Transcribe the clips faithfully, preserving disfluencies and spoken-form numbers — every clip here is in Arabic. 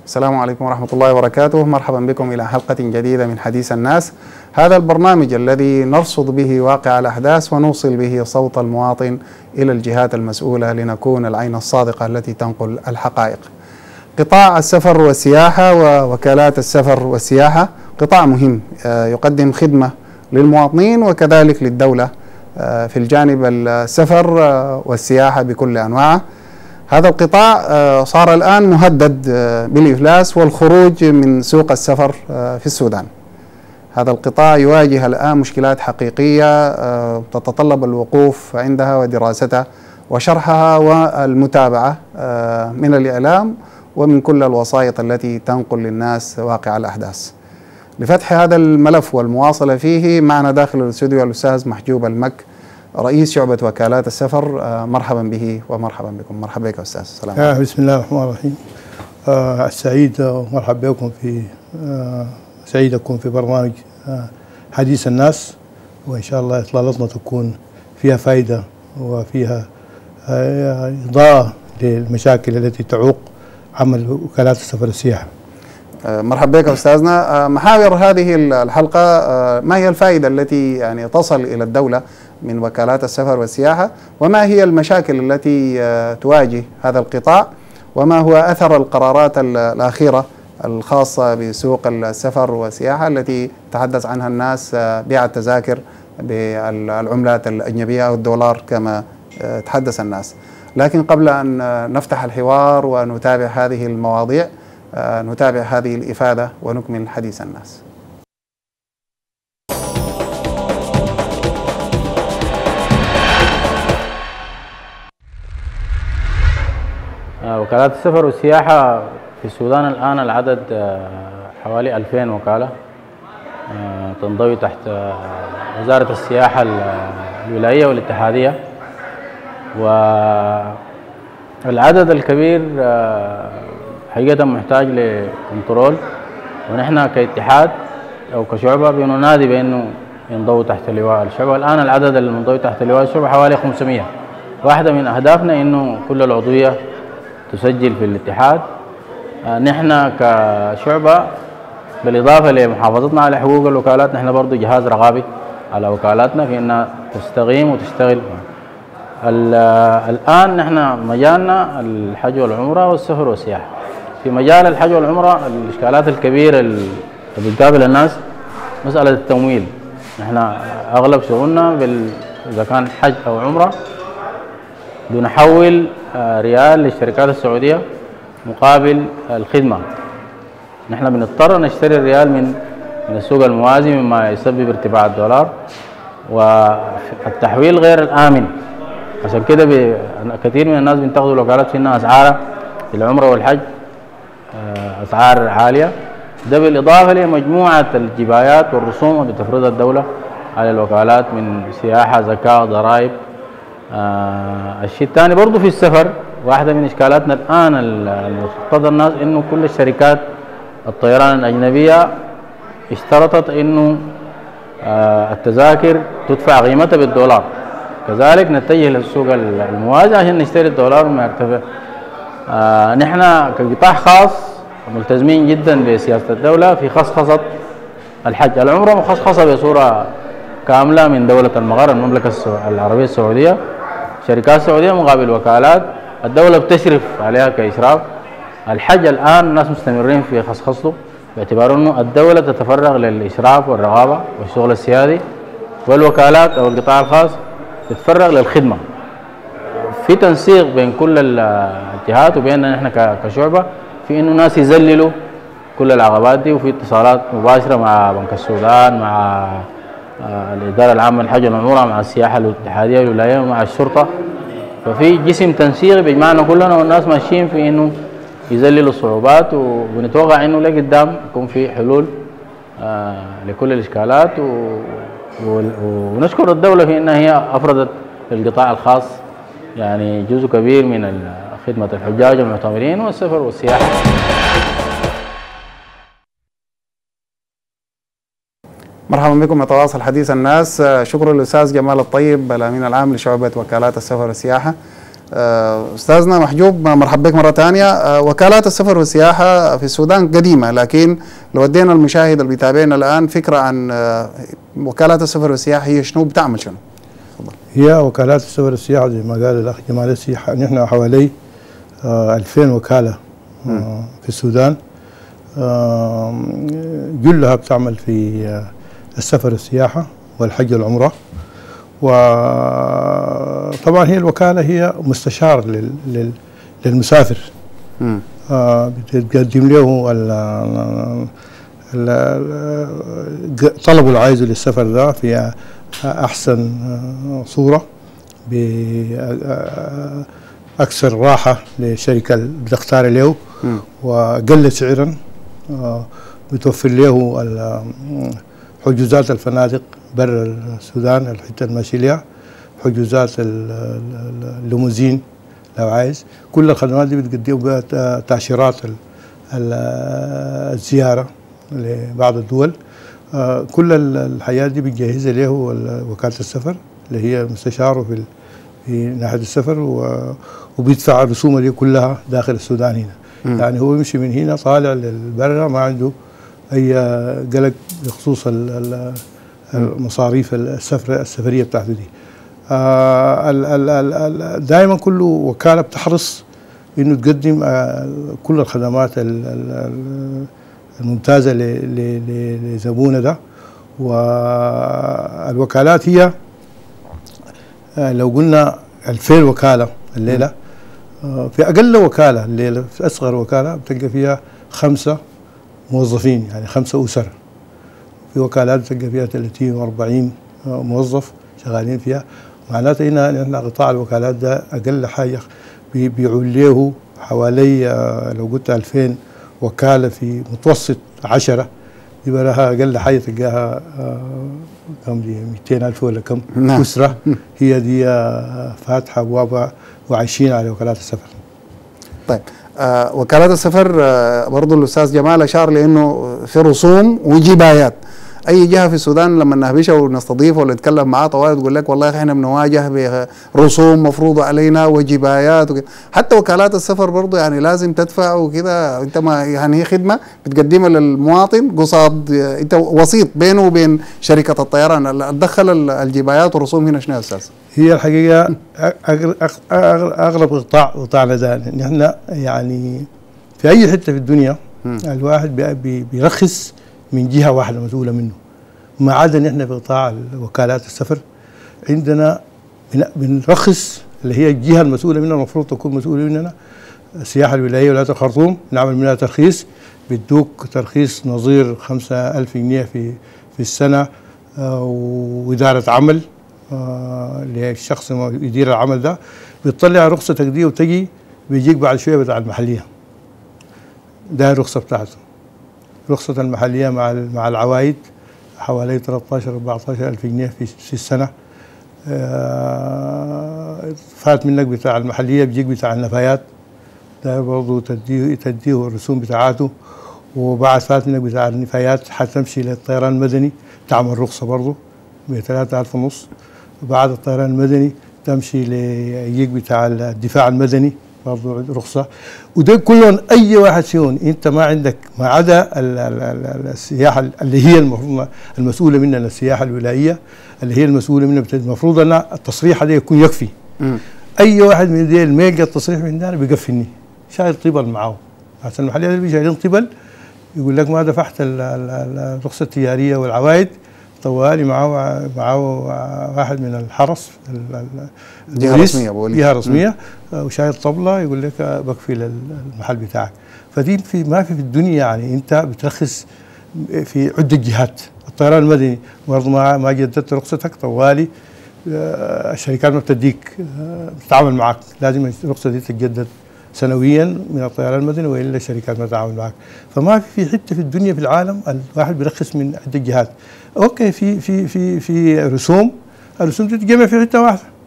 السلام عليكم ورحمة الله وبركاته. مرحبا بكم إلى حلقة جديدة من حديث الناس، هذا البرنامج الذي نرصد به واقع الأحداث ونوصل به صوت المواطن إلى الجهات المسؤولة لنكون العين الصادقة التي تنقل الحقائق. قطاع السفر والسياحة ووكالات السفر والسياحة قطاع مهم يقدم خدمة للمواطنين وكذلك للدولة في الجانب السفر والسياحة بكل أنواعه. هذا القطاع صار الآن مهدد بالإفلاس والخروج من سوق السفر في السودان. هذا القطاع يواجه الآن مشكلات حقيقية تتطلب الوقوف عندها ودراستها وشرحها والمتابعة من الإعلام ومن كل الوسائط التي تنقل للناس واقع الأحداث. لفتح هذا الملف والمواصلة فيه معنا داخل الاستوديو الأستاذ محجوب المك، رئيس شعبة وكالات السفر. مرحبا به ومرحبا بكم. مرحبا بك يا أستاذ. السلام عليكم. بسم الله الرحمن الرحيم. آه السعيد ومرحبا بكم في آه سعيد أكون في برنامج آه حديث الناس، وإن شاء الله إطلالتنا تكون فيها فائدة وفيها آه إضاءة للمشاكل التي تعوق عمل وكالات السفر والسياحة. مرحبا بك أستاذنا. محاور هذه الحلقة، ما هي الفائدة التي يعني تصل إلى الدولة من وكالات السفر والسياحة، وما هي المشاكل التي تواجه هذا القطاع، وما هو أثر القرارات الأخيرة الخاصة بسوق السفر والسياحة التي تحدث عنها الناس، بيع التذاكر بالعملات الأجنبية أو الدولار كما تحدث الناس. لكن قبل أن نفتح الحوار ونتابع هذه المواضيع نتابع هذه الإفادة ونكمل حديث الناس. وكالات السفر والسياحة في السودان الآن العدد حوالي ألفين وكالة تنضوي تحت وزارة السياحة الولاية والاتحادية، والعدد الكبير حقيقة محتاج لكنترول، ونحن كاتحاد أو كشعبة بننادي بأنه ينضوي تحت لواء الشعبة. الآن العدد المنضوي تحت لواء الشعبة حوالي خمسمئة. واحدة من أهدافنا أنه كل العضوية تسجل في الاتحاد. نحن كشعبة بالإضافة لمحافظتنا على حقوق الوكالات، نحن برضو جهاز رقابي على وكالاتنا في أنها تستقيم وتشتغل. الآن نحن مجالنا الحج والعمرة والسفر والسياحة. في مجال الحج والعمرة الإشكالات الكبيرة اللي بتقابل الناس مسألة التمويل. نحن أغلب شغلنا بال... إذا كان حج أو عمرة بنحول ريال للشركات السعودية مقابل الخدمة. نحن بنضطر نشتري الريال من من السوق الموازي، مما يسبب ارتفاع الدولار والتحويل غير الآمن. عشان كده ب... كثير من الناس بينتقدوا الوكالات في انها اسعارها في العمره والحج اسعار عاليه. ده بالاضافه لمجموعه الجبايات والرسوم اللي بتفرضها الدوله على الوكالات من سياحه، زكاه، ضرائب. آه الشيء الثاني برضه في السفر، واحده من اشكالاتنا الان المفترض الناس انه كل الشركات الطيران الاجنبيه اشترطت انه آه التذاكر تدفع قيمتها بالدولار، كذلك نتجه للسوق الموازي عشان نشتري الدولار وما يرتفع. آه نحن كقطاع خاص ملتزمين جدا بسياسة الدولة في خصخصة الحج. العمرة مخصصة بصورة كاملة من دولة المغرب المملكة العربية السعودية، شركات سعودية مقابل وكالات الدولة بتشرف عليها كإشراف. الحج الآن الناس مستمرين في خصخصته باعتبار أنه الدولة تتفرغ للإشراف والرقابة والشغل السيادي، والوكالات أو القطاع الخاص تتفرغ للخدمة. في تنسيق بين كل الجهات وبيننا نحن كشعبة في انه ناس يذللوا كل العقبات دي، وفي اتصالات مباشرة مع بنك السودان، مع الإدارة العامة للحج والعمرة، مع السياحة الاتحادية الولاية، ومع الشرطة. ففي جسم تنسيقي بيجمعنا كلنا، والناس ماشيين في انه يذللوا الصعوبات، وبنتوقع انه لقدام يكون في حلول لكل الاشكالات. و ونشكر الدولة في أنها هي أفردت للقطاع الخاص يعني جزء كبير من خدمة الحجاج والمعتمرين والسفر والسياحة. مرحبا بكم. يتواصل حديث الناس. شكرا للأستاذ جمال الطيب الأمين العام لشعبة وكالات السفر والسياحة. أستاذنا محجوب مرحبا بك مرة ثانية. وكالات السفر والسياحة في السودان قديمة، لكن لو ودينا المشاهد اللي بيتابعنا الآن فكرة عن وكالات السفر والسياحة هي شنو، بتعمل شنو؟ هي وكالات السفر والسياحة زي ما قال الأخ جمال السياحة، نحن حوالي ألفين وكالة آه في السودان، آه جلها بتعمل في آه السفر والسياحة والحج والعمرة. وطبعا هي الوكالة هي مستشار لل لل للمسافر، آه بتقدم له طلبه اللي عايزه للسفر ده في أحسن صورة بأكثر راحة للشركة اللي بتختار له وأقل سعرا. بتوفر له حجوزات الفنادق برا السودان الحتة الماشي لها، حجوزات الليموزين لو عايز، كل الخدمات دي بتقدم بها تأشيرات الزيارة لبعض الدول. آه كل الحياة دي بتجهزها له وكالة السفر اللي هي مستشاره في في ناحية السفر، وبيدفع الرسوم دي كلها داخل السودان هنا. م. يعني هو يمشي من هنا طالع للبرة ما عنده أي قلق بخصوص المصاريف السفر السفرية بتاعته دي. آه دائما كل وكالة بتحرص إنه تقدم آه كل الخدمات الممتازة لزبونها ده. والوكالات هي لو قلنا ألفين وكالة الليلة، في أقل وكالة الليلة في أصغر وكالة بتلقى فيها خمسة موظفين، يعني خمسة أسر. في وكالات بتلقى فيها ثلاثين وأربعين موظف شغالين فيها. معناته هنا نحن قطاع الوكالات ده أقل حاجة بيعول له حوالي لو قلت ألفين وكالة في متوسط عشرة، يبقى لها أقل حاجة تلقاها كم دي مئتين ألف ولا كم أسرة هي دي فاتحة أبوابها وعايشين على وكالات السفر. طيب آه وكالات السفر آه برضه الأستاذ جمال أشار لأنه في رسوم وجبايات. اي جهه في السودان لما نهبشها ونستضيفه ولا نتكلم معاه طوال تقول لك والله احنا بنواجه برسوم مفروضه علينا وجبايات وكده. حتى وكالات السفر برضه يعني لازم تدفع وكده، انت ما يعني هي خدمه بتقدمها للمواطن قصاد، انت وسيط بينه وبين شركه الطيران. تدخل الجبايات والرسوم هنا شنو يا استاذ؟ هي الحقيقه اغلب قطاع قطاعنا ده نحن يعني في اي حته في الدنيا م. الواحد بي بيرخص من جهة واحدة مسؤولة منه، ما عدا نحن في قطاع وكالات السفر عندنا بنرخص اللي هي الجهة المسؤولة منها المفروض تكون مسؤولة مننا السياحة الولاية ولاية الخرطوم، نعمل منها ترخيص، بيدوك ترخيص نظير خمسة ألف جنيه في في السنة، آه وإدارة عمل آه للشخص اللي يدير العمل ده، بتطلع رخصتك دي وتجي بيجيك بعد شوية بتاع المحلية، ده الرخصة بتاعته. رخصة المحلية مع مع العوائد حوالي ثلاثة عشر أربعة عشر ألف جنيه في في السنة. فات منك بتاع المحلية بيجيك بتاع النفايات، ده برضه تديه تديه الرسوم بتاعته. وبعد فات منك بتاع النفايات حتمشي للطيران المدني تعمل رخصة برضه ب ثلاثة آلاف ونص. بعد الطيران المدني تمشي ليجيك بتاع الدفاع المدني برضه رخصة. وده كلهم أي واحد فيهم أنت ما عندك ما عدا السياحة اللي هي المفروض المسؤولة منها السياحة الولائية اللي هي المسؤولة منها المفروض أن التصريح هذا يكون يكفي. م. أي واحد من ديل ما يلقى التصريح من ده بيقفلني شايل طبل معاه، عشان المحلية اللي بيشايلين طبل يقول لك ما دفعت الرخصة التجارية والعوائد طوالي معاه معاه واحد من الحرس جهة رسمية بقول جهة رسمية وشايل طبلة يقول لك بقفل المحل بتاعك. فدي في ما في في الدنيا يعني انت بترخص في عدة جهات. الطيران المدني برضه ما ما جددت رخصتك طوالي الشركات ما بتديك بتتعامل معك، لازم الرخصة دي تتجدد سنويا من الطيران المدني والا الشركات ما تتعامل معك. فما في حته في الدنيا في العالم الواحد بيرخص من عده جهات. اوكي في في في في رسوم، الرسوم تتجمع في حته واحده.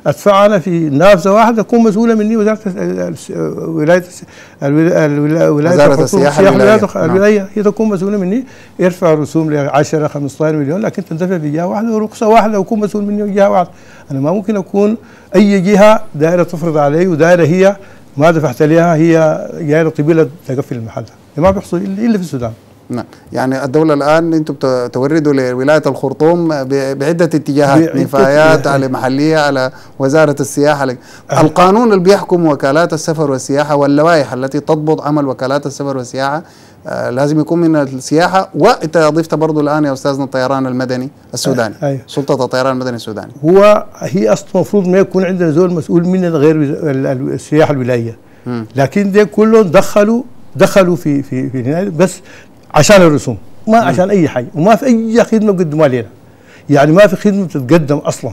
ادفع انا في نافذه واحده تكون مسؤوله مني وزاره ولايه الولايه وزاره السياحه الولايه هي تكون مسؤوله مني، يرفع الرسوم ل عشرة خمسة عشر مليون، لكن تندفع في جهه واحده ورخصه واحده ويكون مسؤول مني في جهه واحده. انا ما ممكن اكون اي جهه دائره تفرض علي ودائره هي ما دفعت لها، هي جايه طويله تقفل المحل. ما بيحصل الا في السودان. نعم، يعني الدولة الآن أنتم توردوا لولاية الخرطوم بعدة اتجاهات، نفايات على محلية على وزارة السياحة. القانون اللي بيحكم وكالات السفر والسياحة واللوائح التي تضبط عمل وكالات السفر والسياحة آه لازم يكون من السياحة. وأنت أضفت برضو الآن يا أستاذنا الطيران المدني السوداني، أيوه. سلطة الطيران المدني السوداني. هو هي أصلا المفروض ما يكون عندنا زول مسؤول من غير السياحة الولاية، م. لكن ده كلهم دخلوا دخلوا في في في هنا بس عشان الرسوم، ما م. عشان اي حاجه، وما في اي خدمه بيقدموها لنا. يعني ما في خدمه بتتقدم اصلا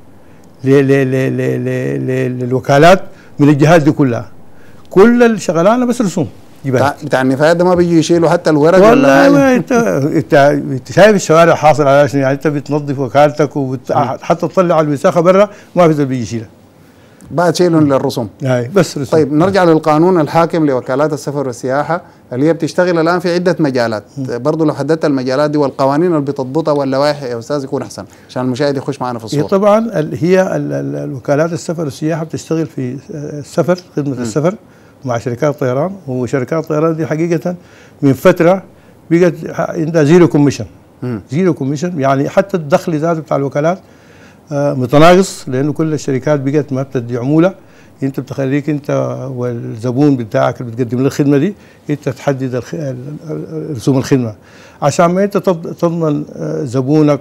للوكالات من الجهات دي كلها. كل الشغلانه بس رسوم جبال. بتاع النفايات ده ما بيجي يشيلوا حتى الورق والله ما انت انت انت شايف الشوارع حاصل على شنو؟ يعني انت بتنظف وكالتك وحتى تطلع على الوساخه برا ما في زول بيجي يشيلها. بعد شيلهم للرسوم. اي بس رسوم. طيب نرجع للقانون الحاكم لوكالات السفر والسياحه اللي هي بتشتغل الان في عده مجالات، برضه لو حددت المجالات دي والقوانين اللي بتضبطها واللوائح يا استاذ يكون احسن عشان المشاهد يخش معنا في الصوره. هي طبعا هي الوكالات السفر والسياحه بتشتغل في السفر، خدمه م. السفر مع شركات الطيران، وشركات الطيران دي حقيقه من فتره بقت عندها زيرو كوميشن. زيرو كوميشن يعني حتى الدخل ذاته بتاع الوكالات آه متناقص، لانه كل الشركات بقت ما بتدي عموله، انت بتخليك انت والزبون بتاعك اللي بتقدم له الخدمه دي انت تحدد رسوم الخدمه عشان ما انت تضمن زبونك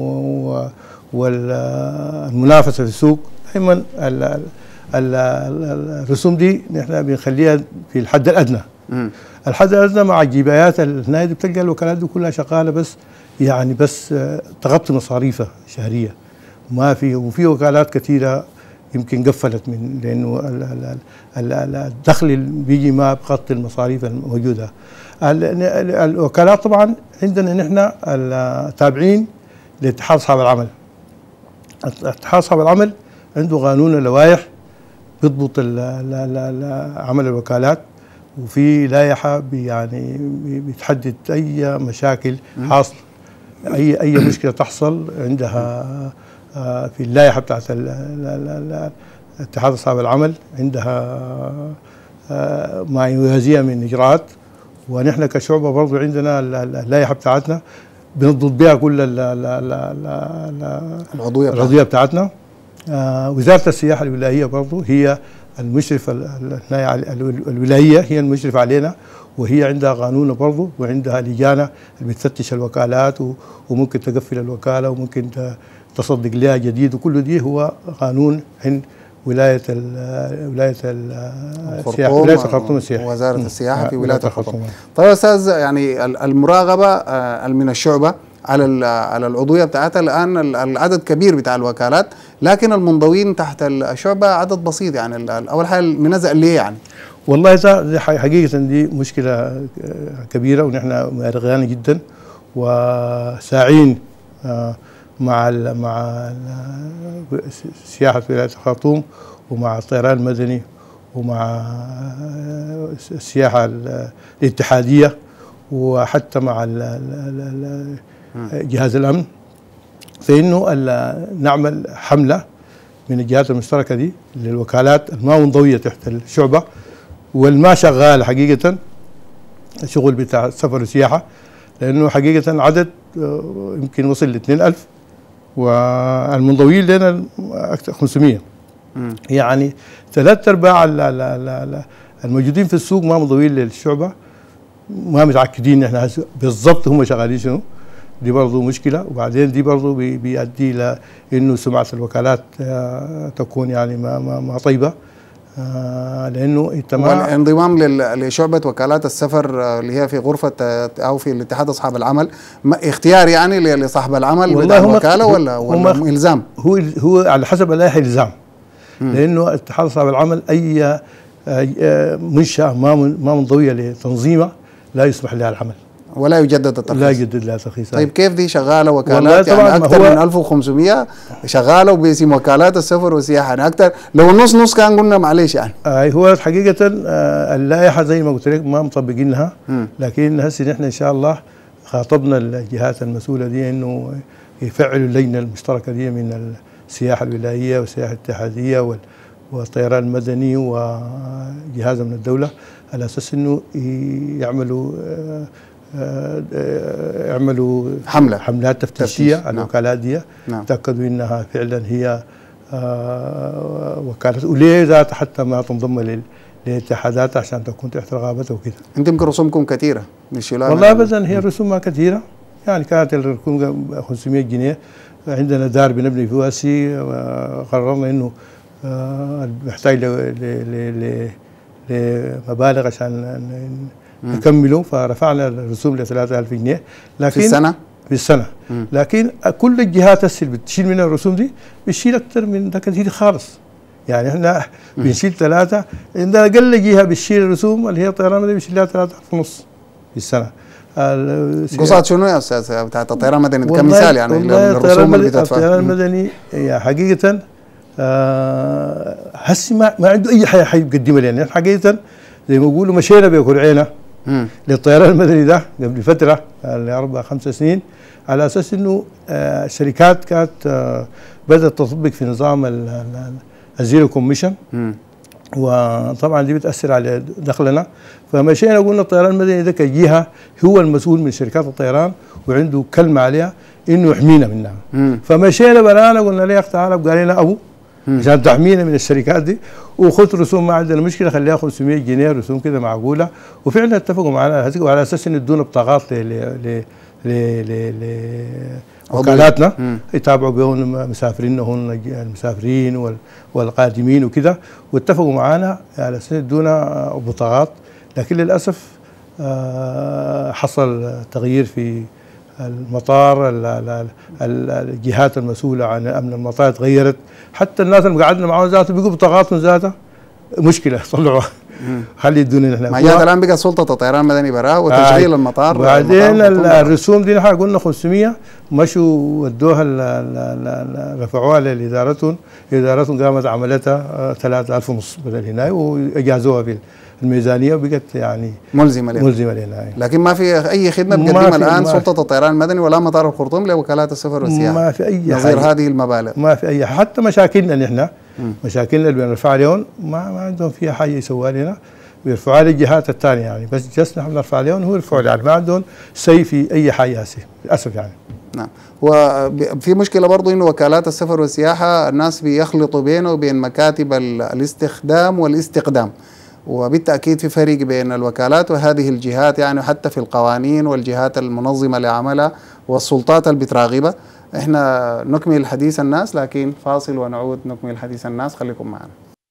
والمنافسه في السوق. دائما الرسوم دي نحن بنخليها في الحد الادنى. م. الحد الادنى مع الجبايات النادي بتلقى الوكالات دي كلها شغاله بس يعني بس تغطي مصاريفها شهريه. ما في وفي وكالات كثيره يمكن قفلت من لانه الدخل اللي بيجي ما بغطي المصاريف الموجوده. الوكالات طبعا عندنا نحن التابعين لاتحاد اصحاب العمل. اتحاد اصحاب العمل عنده قانون اللوائح بيضبط عمل الوكالات، وفي لائحه يعني بتحدد اي مشاكل حاصله، اي اي مشكله تحصل عندها في اللائحه بتاعت اتحاد اصحاب العمل عندها ما يوازيها من اجراءات. ونحن كشعبه برضه عندنا اللائحه بتاعتنا بنضبط بها كل العضويه العضويه بتاعتنا. وزاره السياحه الولايه برضه هي المشرف الولايه هي المشرف علينا، وهي عندها قانون برضه وعندها لجانه اللي بتفتش الوكالات وممكن تقفل الوكاله وممكن تصدق لها جديد، وكل دي هو قانون عند ولايه ال ولايه السياحه ولايه الخرطوم السياحه وزاره السياحه في ولايه الخرطوم. طيب يا استاذ، يعني المراقبه من الشعبه على على العضويه بتاعتها الان العدد كبير بتاع الوكالات، لكن المنضوين تحت الشعبه عدد بسيط. يعني اول حاجه منزع ليه يعني؟ والله ده حقيقه دي مشكله كبيره، ونحن مارغين جدا وساعين مع ال مع ال سياحه ولايه الخرطوم ومع الطيران المدني ومع السياحه الاتحاديه وحتى مع جهاز الامن، فانه نعمل حمله من الجهات المشتركه دي للوكالات الما منضويه تحت الشعبه والما شغال حقيقه الشغل بتاع السفر والسياحه، لانه حقيقه عدد يمكن وصل ل اثنين ألف والمنضويين لنا اكثر خمسمية. مم. يعني ثلاث ارباع الموجودين في السوق ما منضويين للشعبه، ما متاكدين احنا بالضبط هم شغالين شنو. دي برضه مشكله، وبعدين دي برضه بيؤدي الى انه سمعه الوكالات تكون يعني ما ما, ما طيبه، لانه انت ما والانضمام لشعبه وكالات السفر اللي هي في غرفه او في الاتحاد اصحاب العمل اختيار يعني لصاحب العمل بتاع الوكاله ولا ولا الزام؟ هو هو على حسب اللائحه الزام، لانه اتحاد اصحاب العمل اي منشاه ما ما منضويه لتنظيمه لا يسمح لها العمل. ولا يجدد الترخيص؟ لا يجدد لها ترخيص. طيب كيف دي شغاله وكالات والله يعني طبعاً اكثر هو من ألف وخمسمية شغاله باسم وكالات السفر والسياحه، يعني اكثر لو النص نص كان قلنا معلش يعني. آه هو حقيقه آه اللائحه زي ما قلت لك ما مطبقينها، لكن هسه نحن ان شاء الله خاطبنا الجهات المسؤوله دي انه يفعلوا اللجنه المشتركه دي من السياحه الولائيه والسياحه الاتحاديه وال والطيران المدني وجهاز من الدولة على أساس أنه يعملوا يعملوا حملة حملات تفتيشية تفتيش. على الوكالات دي، نعم. تأكدوا أنها فعلا هي وكالة، وليه ذات حتى ما تنضم للاتحادات عشان تكون تحت رقابتها وكده. أنت يمكن رسومكم كثيرة للشلال؟ والله أبدا هي الرسوم ما كثيرة، يعني كانت الرسوم خمسمية جنيه. عندنا دار بنبني فيها سي، قررنا أنه محتاج لمبالغ عشان نكمله، فرفعنا الرسوم ل ثلاثة آلاف جنيه. لكن في السنة؟ في السنة. مم. لكن كل الجهات اللي بتشيل منها الرسوم دي بتشيل أكثر من ده كثير خالص. يعني احنا بنشيل ثلاثة، عندنا أقل جهة بتشيل الرسوم اللي هي الطيران المدني بتشيل لها ثلاثة آلاف ونص في السنة. قصاد شنو يا أستاذ بتاعت الطيران المدني كمثال يعني الرسوم اللي بتدفع؟ الطيران المدني يعني حقيقة آه هسي ما, ما عنده اي حاجه حيقدمها لنا. حقيقه زي ما بيقولوا مشينا بكرعينا للطيران المدني ده قبل فتره اربع خمس سنين، على اساس انه آه الشركات كانت آه بدات تطبق في نظام الزيرو كوميشن، وطبعا دي بتاثر على دخلنا. فمشينا قلنا الطيران المدني ده كجهه هو المسؤول من شركات الطيران وعنده كلمه عليها انه يحمينا منها. مم. فمشينا برانا قلنا له يا اخي تعال قال لنا ابو عشان تحمينا من الشركات دي، وخذ رسوم ما عندنا مشكله خليها خمسمية جنيه رسوم كده معقوله. وفعلا اتفقوا معنا وعلى اساس انه يدونا بطاقات ل ل ل ل وكالاتنا يتابعوا بهم مسافرين هم المسافرين والقادمين وكده، واتفقوا معنا على اساس يدونا بطاقات. لكن للاسف حصل تغيير في المطار، الجهات المسؤولة عن أمن المطار تغيرت، حتى الناس اللي قعدنا معاهم ذاته بيقوا بطاقاتهم ذاتها مشكلة طلعوها. خلي يدونا نحن. ما جات الآن بقى سلطة الطيران المدني براه وتشغيل آه المطار. بعدين الرسوم دي نحن قلنا خمسمية، مشوا ودوها رفعوها لإدارتهم، إدارتهم قامت عملتها ثلاثة آلاف ونص بدل هنا وأجازوها في الميزانيه وبقت يعني ملزمه لنا ملزمه لنا. لكن ما في اي خدمه بتقدمها الان سلطه الطيران المدني ولا مطار الخرطوم لوكالات السفر والسياحه؟ ما في اي نظير هذه المبالغ، ما في اي. حتى مشاكلنا نحن مشاكلنا اللي بنرفعها لهم ما, ما عندهم فيها حاجه يسووها لنا، بيرفعوها للجهات الثانيه يعني، بس جلسنا نحن نرفع لهم هو يرفعوا يعني، ما عندهم سي في اي حاجه هسه للاسف يعني. نعم. وفي مشكله برضه انه وكالات السفر والسياحه الناس بيخلطوا بينه وبين مكاتب الاستخدام والاستقدام، وبالتأكيد في فرق بين الوكالات وهذه الجهات يعني، حتى في القوانين والجهات المنظمة لعملها والسلطات اللي بتراقبها. احنا نكمل حديث الناس، لكن فاصل ونعود نكمل حديث الناس، خليكم معنا.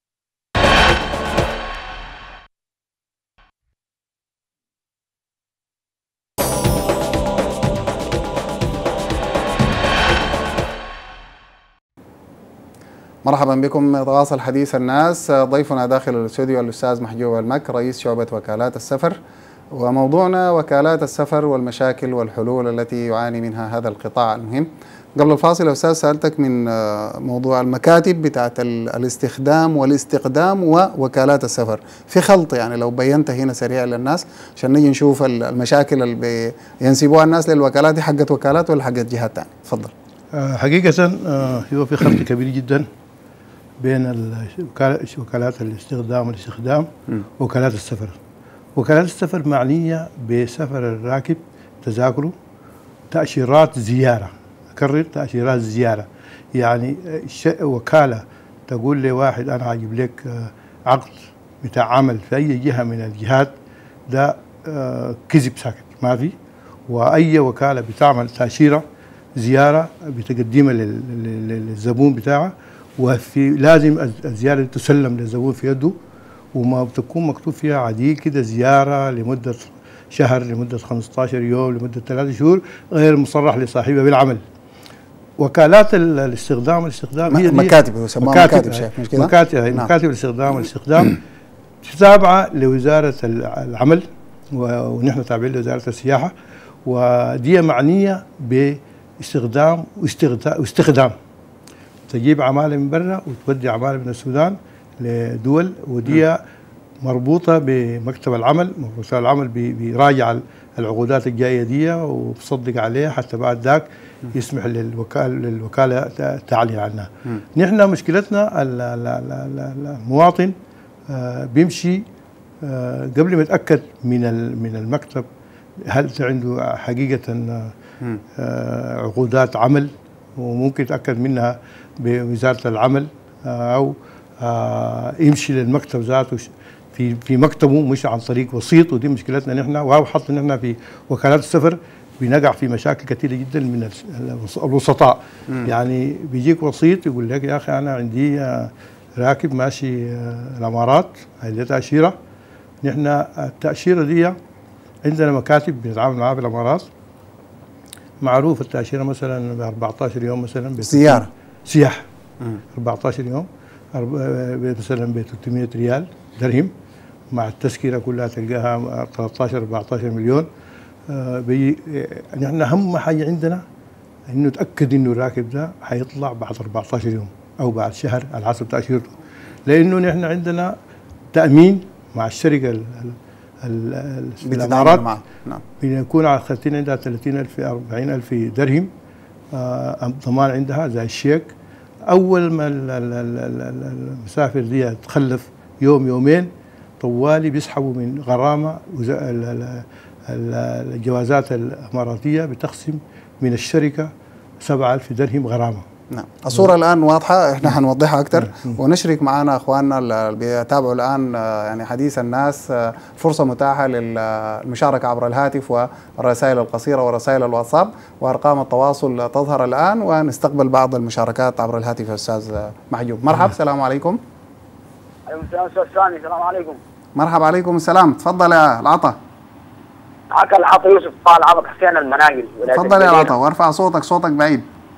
مرحبا بكم. تواصل حديث الناس. ضيفنا داخل الاستوديو الأستاذ محجوب المك رئيس شعبة وكالات السفر، وموضوعنا وكالات السفر والمشاكل والحلول التي يعاني منها هذا القطاع المهم. قبل الفاصل أستاذ سألتك من موضوع المكاتب بتاعت الاستخدام والاستقدام ووكالات السفر، في خلط يعني، لو بينت هنا سريع للناس عشان نجي نشوف المشاكل اللي ينسبوها الناس للوكالات، حقت وكالات ولا حقت جهات ثانية. تفضل. حقيقة هو في خلط كبير جدا بين وكالات الاستخدام والاستخدام ووكالات السفر. وكالات السفر معنية بسفر الراكب، تذاكره، تأشيرات زيارة، أكرر تأشيرات زيارة. يعني وكالة تقول لي واحد أنا هجيب لك عقد بتاع عمل في أي جهة من الجهات، ده كذب ساكت ما في. وأي وكالة بتعمل تأشيرة زيارة بتقدمها للزبون بتاعها، وفي لازم الزيارة تسلم للزبون في يده، وما بتكون مكتوب فيها عديل كده زيارة لمدة شهر، لمدة خمسة عشر يوم، لمدة ثلاثة شهور، غير مصرح لصاحبها بالعمل. وكالات الاستخدام والاستخدام هي مكاتب يسموها مكاتب شايف مش كده؟ مكاتب نعم. مكاتب الاستخدام والاستخدام تابعة لوزارة العمل، ونحن تابعين لوزارة السياحة، ودي معنيه باستخدام واستخدام تجيب عماله من برا وتودي عماله من السودان لدول، ودي مربوطه بمكتب العمل. مكتب العمل بيراجع العقودات الجايه دي وبصدق عليها حتى بعد ذاك يسمح للوكاله للوكاله تعلن عنها. نحن مشكلتنا المواطن بيمشي قبل ما يتاكد من من المكتب هل عنده حقيقه عقودات عمل، وممكن يتاكد منها بوزاره العمل او يمشي للمكتب ذاته في في مكتبه مش عن طريق وسيط. ودي مشكلتنا نحن، وحط نحن في وكالات السفر بنقع في مشاكل كثيره جدا من الوسطاء. مم. يعني بيجيك وسيط يقول لك يا اخي انا عندي راكب ماشي الامارات، هذه تاشيره. نحن التاشيره دي عندنا مكاتب بنتعامل معها في الامارات، معروف التاشيره مثلا ب أربعة عشر يوم مثلا سياره سياحه أربعة عشر يوم مثلا ب ثلاثمئة ريال درهم مع التذكره كلها تلقاها ثلاثة عشر أربعة عشر مليون. آه بي نحن اهم حاجه عندنا انه نتاكد انه الراكب ده حيطلع بعد أربعة عشر يوم او بعد شهر على حسب تاشيرته، لانه نحن عندنا تامين مع الشركه ال ال الامارات. نعم. بنكون على خدتين عندها ثلاثين ألف أربعين ألف درهم آه ضمان عندها زي الشيك. اول ما المسافر دي تخلف يوم يومين طوالي بيسحبوا من غرامه الجوازات الاماراتيه بتخصم من الشركه سبعة آلاف درهم غرامه. نعم، الصوره الان واضحه، احنا حنوضحها اكثر ونشرك معنا اخواننا اللي بيتابعوا الان يعني حديث الناس. فرصه متاحه للمشاركه عبر الهاتف والرسائل القصيره ورسائل الواتساب، وارقام التواصل تظهر الان، ونستقبل بعض المشاركات عبر الهاتف يا استاذ محجوب. مرحبا، السلام عليكم. عليكم السلام استاذ ثاني، السلام عليكم. مرحبا، عليكم السلام، تفضل يا العطا. معك العطا يوسف طال عمرك حسين المناقل. تفضل يا العطا، وارفع صوتك، صوتك بعيد.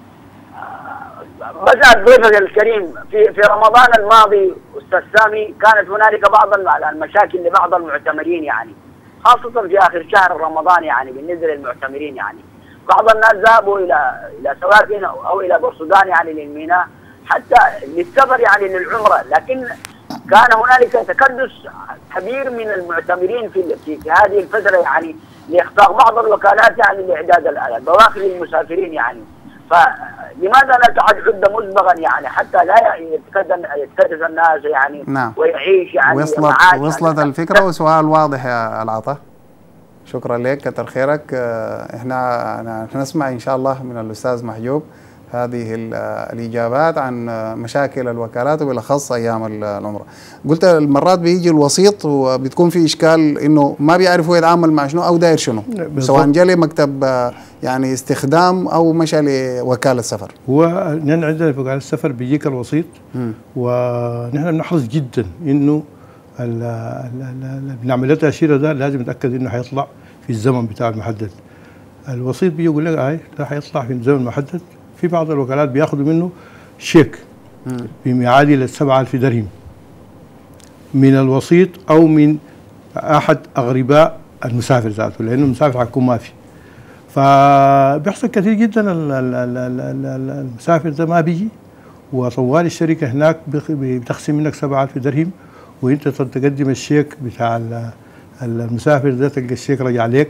بس ضيفك الكريم، في في رمضان الماضي استاذ سامي كانت هنالك بعض المشاكل لبعض المعتمرين، يعني خاصه في اخر شهر رمضان، يعني بالنسبه للمعتمرين. يعني بعض الناس ذهبوا الى الى سواكن او الى بورسودان يعني للميناء حتى للسفر يعني للعمره، لكن كان هنالك تكدس كبير من المعتمرين في في, في هذه الفتره، يعني لاخفاق بعض الوكالات يعني لاعداد البواخر للمسافرين. يعني فلماذا لا تعد عده مسبقا يعني حتى لا يتكدس الناس يعني نعم. ويعيش يعني وصلت وصلت يعني الفكره، وسؤال واضح يا العطا. شكرا لك، كتر خيرك. احنا نسمع ان شاء الله من الاستاذ محجوب هذه الإجابات عن مشاكل الوكالات وبالأخص أيام العمرة. قلت المرات بيجي الوسيط وبتكون في إشكال إنه ما بيعرف هو يتعامل مع شنو أو داير شنو، سواء جالي مكتب يعني استخدام أو مشى لوكالة سفر. هو نحن عندنا في وكالة السفر بيجيك الوسيط، ونحن بنحرص جدا إنه بنعمل له تأشيرة ده لازم نتأكد إنه حيطلع في الزمن بتاع المحدد. الوسيط بيجي يقول لك هاي ده حيطلع في الزمن المحدد. في بعض الوكالات بياخذوا منه شيك بمعادل سبعة آلاف درهم من الوسيط او من احد اغرباء المسافر ذاته، لانه المسافر حيكون ما في. فبيحصل كثير جدا المسافر ده ما بيجي، وطوال الشركه هناك بتخصم منك سبعة آلاف درهم، وانت تقدم الشيك بتاع المسافر ده تلقى الشيك رجع لك.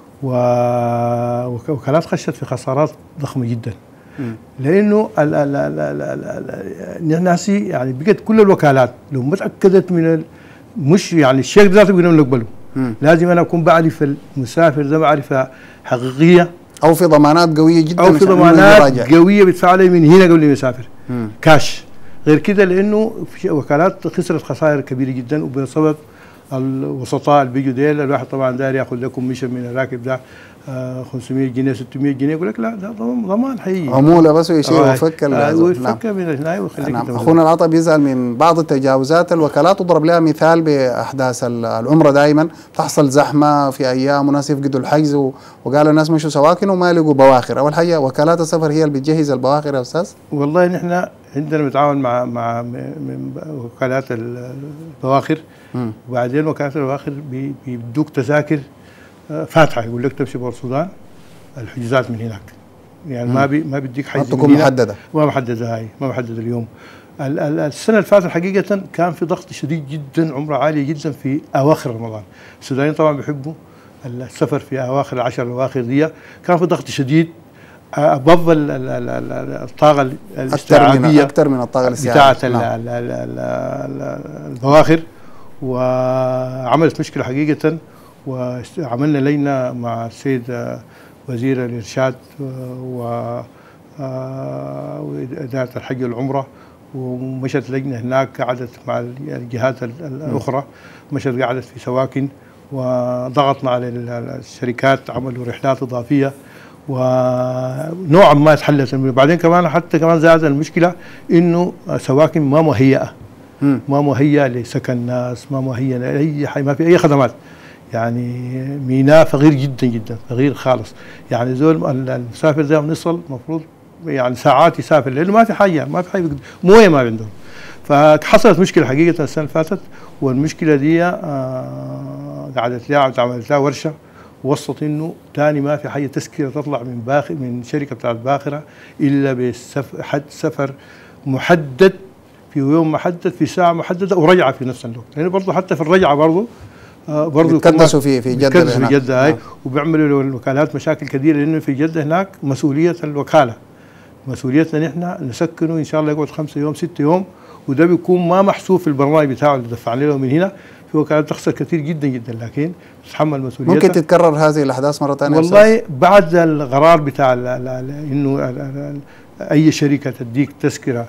ووكالات خشت في خسارات ضخمه جدا، لانه الناس يعني بقت كل الوكالات لو ما تاكدت من ال... مش يعني الشيك ذاته بدنا نقبله، لازم انا اكون بعرف المسافر ده معرفه حقيقيه، او في ضمانات قويه جدا، او في ضمانات قويه بدفع لي من هنا قبل ما يسافر كاش. غير كده لانه في وكالات خسرت خسائر كبيره جدا، وبسبب الوسطاء اللي بيجوا ديل. الواحد طبعا داير ياخذ لكم مشن من الراكب ده خمسمئة جنيه ستمئة جنيه، يقول لك لا ده ضمان حقيقي، عموله بس ويشيل ويفك ويفك من الهنايه ويخليك. نعم. اخونا العطا بيزعل من بعض التجاوزات الوكالات، وضرب لها مثال باحداث العمره. دائما تحصل زحمه في ايام وناس يفقدوا الحجز، وقال الناس مشوا سواكن وما لقوا بواخر. اول حاجه وكالات السفر هي اللي بتجهز البواخر يا استاذ؟ والله نحن عندنا بنتعاون مع مع وكالات البواخر، وبعدين وكالات البواخر بيدوك تذاكر فاتحه، يقول لك تمشي بور السودان الحجوزات من هناك، يعني ما بي ما بيديك حيز تكون محدده، ما محدده هاي ما محدده اليوم. السنه اللي فاتت حقيقه كان في ضغط شديد جدا، عمره عاليه جدا في اواخر رمضان. السودانيين طبعا بيحبوا السفر في اواخر العشر الاواخر دي، كان في ضغط شديد ابض الطاقه الاستيعابيه اكثر من الطاقه الاستيعابيه بتاعت البواخر، وعملت مشكله حقيقه. وعملنا لجنه مع السيد وزير الارشاد واداره الحج والعمره، ومشت لجنه هناك قعدت مع الجهات الاخرى، مشت قعدت في سواكن، وضغطنا على الشركات، عملوا رحلات اضافيه ونوعا ما تحلت. بعدين كمان حتى كمان زادت المشكله انه سواكن ما مهيئه، ما مهيئه لسكن الناس، ما مهيئه لاي حاجه، ما في اي خدمات. يعني ميناء فقير جدا جدا، فقير خالص. يعني زول المسافر زي ما بنصل المفروض يعني ساعات يسافر لانه ما في حاجه، ما في حاجه مويه ما عندهم. فحصلت مشكله حقيقه السنه اللي فاتت، والمشكله دي آه قعدت لها عملت لها ورشه، وصلت انه ثاني ما في حاجه تذكره تطلع من باخر من شركه بتاعت باخره الا بسفر حد سفر محدد في يوم محدد في ساعه محدده ورجعه في نفس الوقت. لانه يعني برضه حتى في الرجعه برضه آه برضه بيتكدسوا في في جده بيتكدسوا في جده هاي، وبيعملوا للوكالات مشاكل كثيره، لانه في جده هناك مسؤوليه الوكاله، مسؤوليتنا نحن نسكنه ان شاء الله يقعد خمسة يوم ستة يوم، وده بيكون ما محسوب في البرنامج بتاعه اللي دفعنا له من هنا. في وكالات تخسر كثير جدا جدا، لكن تتحمل مسؤوليتها. ممكن تتكرر هذه الاحداث مره ثانيه؟ والله بعد القرار بتاع انه اي شركه تديك تذكره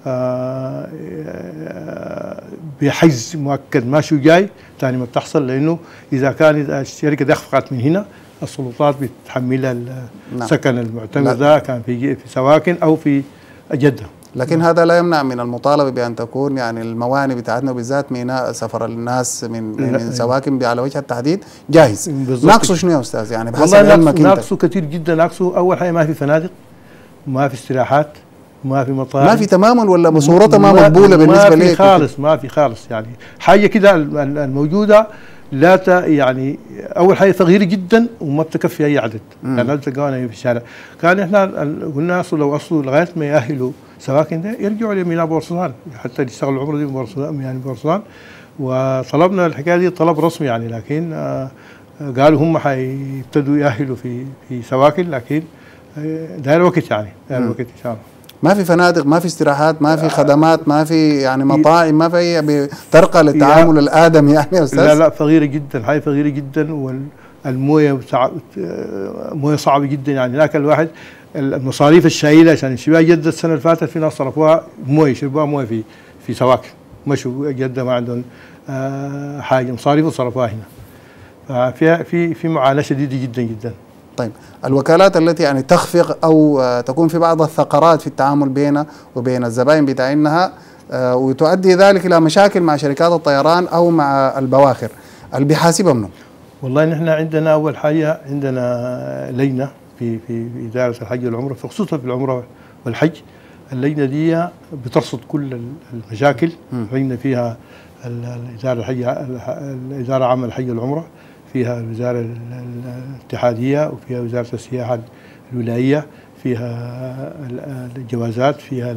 بحجز مؤكد ماشي جاي ثاني ما بتحصل، لانه اذا كانت الشركه دفعت من هنا السلطات بتحملها السكن المعتمر ده، كان في في سواكن او في جده. لكن هذا لا يمنع من المطالبه بان تكون يعني الموانئ بتاعتنا وبالذات ميناء سفر الناس من من سواكن على وجه التحديد جاهز. ناقصه شنو يا استاذ؟ يعني بحسب علمك انت. ناقصه كثير جدا، ناقصه اول حاجه ما في فنادق، ما في استراحات، ما في مطاعم، ما في تماما ولا بصورتها ما مقبوله بالنسبه لي؟ ما في خالص، ما في خالص. يعني حاجه كده الموجوده لا ت يعني اول حاجه صغيره جدا وما بتكفي اي عدد، يعني لازم تلقانا في الشارع. كان احنا قلنا اصل لو اصلوا لغايه ما يأهلوا سواكن ده يرجعوا لميناء بور السودان حتى يشتغلوا العمره دي بور السودان، يعني بور السودان. وطلبنا الحكايه دي طلب رسمي يعني، لكن آه قالوا هم حيبتدوا يأهلوا في في سواكن، لكن ده الوقت يعني ده الوقت ان شاء الله. ما في فنادق، ما في استراحات، ما في خدمات، ما في يعني مطاعم، ما في ترقى للتعامل الادمي يعني يا استاذ؟ لا لا فقيره جدا، حاجه فقيره جدا. والمويه مويه صعبه جدا. يعني هناك الواحد المصاريف الشايله عشان يشبها جده السنه اللي فاتت في ناس صرفوها مويه، يشربوها مويه في في سواكن، مشوا جده ما عندهم آه حاجه، مصاريف صرفوها هنا. ففيها في في معاناه شديده جدا جدا. طيب الوكالات التي يعني تخفق او تكون في بعض الثغرات في التعامل بينها وبين الزبائن بتاعينها آه وتؤدي ذلك الى مشاكل مع شركات الطيران او مع البواخر، اللي بيحاسبها منه؟ والله نحن عندنا اول حاجه عندنا لجنه في في اداره الحج والعمره، خصوصا في العمره والحج. اللجنه دي بترصد كل المشاكل، لجنه فيها الاداره الحج الاداره العامه للحج والعمره، فيها الوزاره الاتحاديه، وفيها وزاره السياحه الولائيه، فيها الجوازات، فيها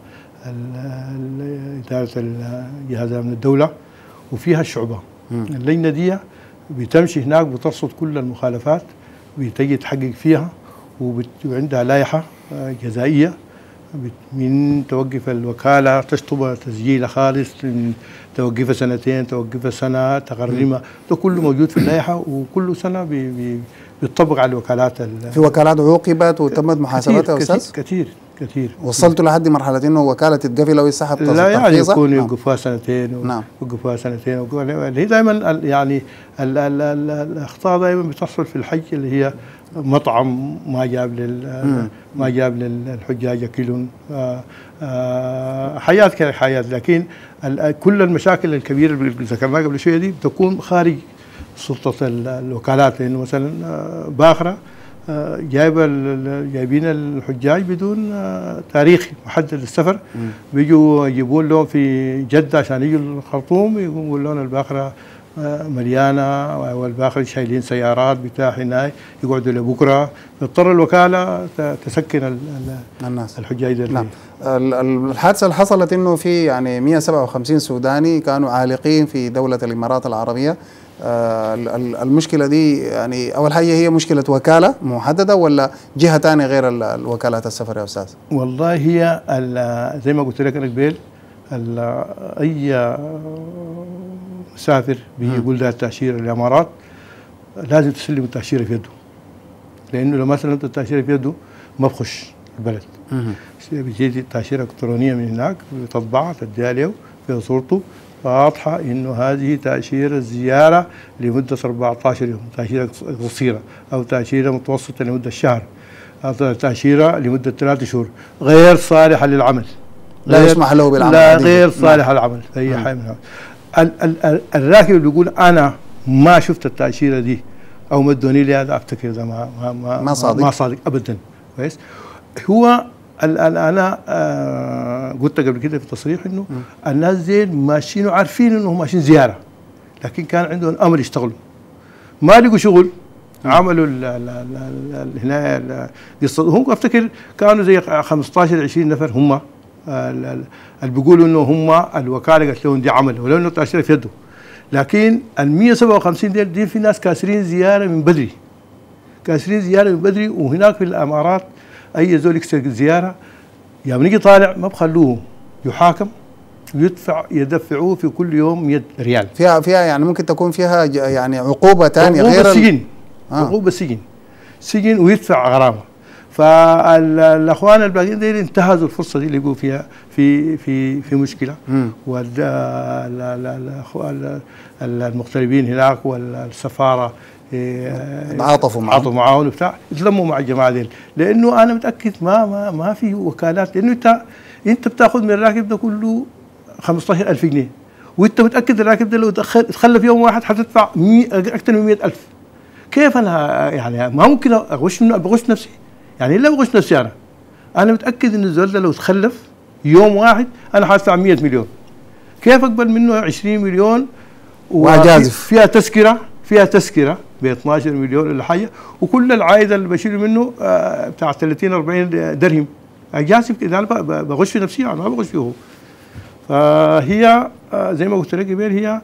اداره الجهاز من الدوله، وفيها الشعبه. اللجنه دي بتمشي هناك بترصد كل المخالفات، بتجي تحقق فيها، وعندها لائحه جزائيه من توقف الوكاله، تشطب تسجيلها خالص، توقفها سنتين، توقفها سنه، تغرمها، ده كله موجود في اللائحه، وكل سنه بي بي بيطبق على الوكالات. في وكالات عوقبت وتمت محاسبتها يا استاذ؟ كثير كثير. وصلتوا لحد مرحله انه وكاله تتقفل او يسحب ترخيصها؟ لا يعني يكون يوقفوها سنتين، نعم يوقفوها سنتين. هي دائما يعني الاخطاء دائما بتحصل في الحج، اللي هي مطعم ما جاب لل ما جاب للحجاج ياكلون، حياه كذا حياه. لكن كل المشاكل الكبيره اللي ذكرناها قبل شويه دي بتكون خارج سلطه الوكالات، لانه مثلا باخره جايبه جايبين الحجاج بدون تاريخ محدد للسفر، بيجوا يجيبون لهم في جده عشان يجوا الخرطوم، يقولون لهم الباخره مليانه والباقي شايلين سيارات بتاع هناك يقعدوا لبكره، تضطر الوكاله تسكن الناس الحجاج. نعم. الحادثه اللي حصلت انه في يعني مئة وسبعة وخمسين سوداني كانوا عالقين في دوله الامارات العربيه. المشكله دي يعني اول حاجه هي مشكله وكاله محدده ولا جهه ثانيه غير الوكالات السفر يا استاذ؟ والله هي زي ما قلت لك انا قبل، اي مسافر بيجي يقول ده تاشيره الامارات لازم تسلم التاشيره في يده، لانه لو ما سلمت التاشيره في يده ما بخش البلد. بيجي التاشيره الكترونيه من هناك بتطبعها تديها له فيها صورته واضحه انه هذه تاشيره زياره لمده أربعة عشر يوم، تاشيره قصيره او تاشيره متوسطه لمده شهر، او تاشيره لمده ثلاثة شهور غير صالحه للعمل، لا يسمح له بالعمل، لا غير صالحه للعمل في اي حاجه منها. الراكب اللي بيقول انا ما شفت التاشيره دي او مدوني لي هذا، افتكر ده ما ما ما, ما صادق ما صادق ابدا. كويس. هو انا آه قلت قبل كده في تصريح انه الناس دي ماشيين وعارفين انهم ماشيين زياره، لكن كان عندهم امل يشتغلوا، ما لقوا شغل، عملوا هنا هم افتكر كانوا زي خمسة عشر عشرين نفر هم اللي بيقولوا انه هم الوكاله قالت لهم دي عمل ولو انه تاشيره في يده، لكن ال مئة وسبعة وخمسين دي, دي في ناس كاسرين زياره من بدري، كاسرين زياره من بدري. وهناك في الامارات اي زول يكسر زياره يا من يجي طالع ما بخلوه يحاكم ويدفع يدفعوه في كل يوم مئة ريال. فيها فيها يعني ممكن تكون فيها يعني عقوبه ثانيه غير عقوبه سجن. آه. عقوبه سجن سجن ويدفع غرامه. فالاخوان الباقيين دي انتهزوا الفرصه دي اللي يقوا فيها في في في مشكله، والمغتربين هناك والسفاره تعاطفوا معهم تعاطفوا معاهم وبتاع، يتلموا مع الجماعه دي، لانه انا متاكد ما ما ما في وكالات، لانه انت انت بتاخذ من الراكب ده كله خمسة عشر ألف جنيه، وانت متاكد الراكب ده لو تخلف يوم واحد حتدفع اكثر من مئة ألف. كيف انا يعني ما ممكن اغش منه، بغش نفسي يعني الا بغش نفسي انا. انا متاكد ان الزول ده لو تخلف يوم واحد انا حادفع مئة مليون، كيف اقبل منه عشرين مليون واجازف فيها تذكره فيها تذكره ب اثني عشر مليون ولا حاجه، وكل العائد اللي بشيله منه آه بتاع ثلاثين أربعين درهم اجازف كده. انا بغش في نفسي، انا ما بغش فيه. فهي آه زي ما قلت لك قبل، هي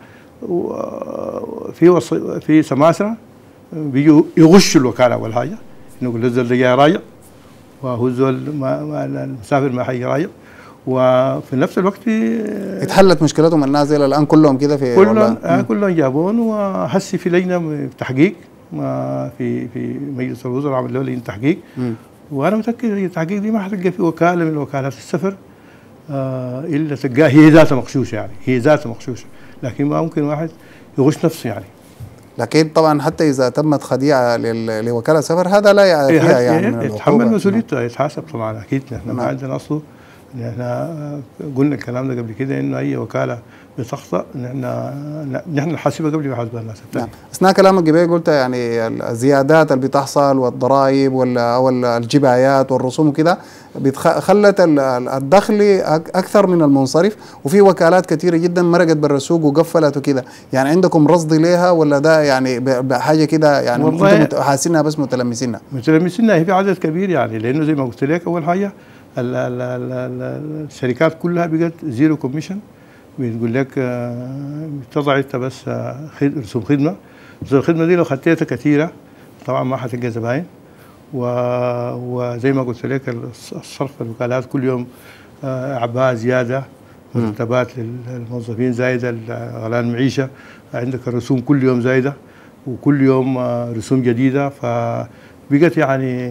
في في سماسره بيجوا يغشوا الوكاله اول حاجه، انه يقول الزول ده جاي راجع وهو الزول ما المسافر ما حي راجع، وفي نفس الوقت اتحلت مشكلتهم الناس الان كلهم كده في كلهم آه كلهم جابون. وهسي في لجنه تحقيق ما في في مجلس الوزراء عمل له لجنه تحقيق، وانا متاكد ان التحقيق دي ما حتلقى في وكاله من وكالات السفر آه الا تلقاها هي ذاتها مغشوشه، يعني هي ذاتها مغشوشه، لكن ما ممكن واحد يغش نفسه يعني. لكن طبعا حتى اذا تمت خديعه لوكاله سفر هذا لا يعني فيها يعني من يتحمل مسؤوليته، يتحاسب طبعا اكيد. احنا ما عندنا اصله، احنا قلنا الكلام ده قبل كده انه اي وكاله بتخطأ نحن نحن نحاسبها قبل ما يحاسبها الناس الثانيه. نعم. اثناء كلامك قبل قلت يعني الزيادات اللي بتحصل والضرائب ولا او الجبايات والرسوم وكده خلت الدخل اكثر من المنصرف، وفي وكالات كثيره جدا مرقت بالرسوق وقفلت وكده، يعني عندكم رصد ليها ولا ده يعني بحاجه كده يعني انتم حاسينها بس متلمسينها؟ متلمسينها هي في عدد كبير يعني، لانه زي ما قلت لك اول حاجه ال ال ال الشركات كلها بقت زيرو كوميشن، بتقول لك بتضع انت بس رسوم خدمه، رسوم الخدمه دي لو خدتها كثيره طبعا ما حتلقى زباين، وزي ما قلت لك الصرف الوكالات كل يوم اعباء زياده، مرتبات للموظفين زايده، اغلال المعيشه، عندك الرسوم كل يوم زايده وكل يوم رسوم جديده، فبقت يعني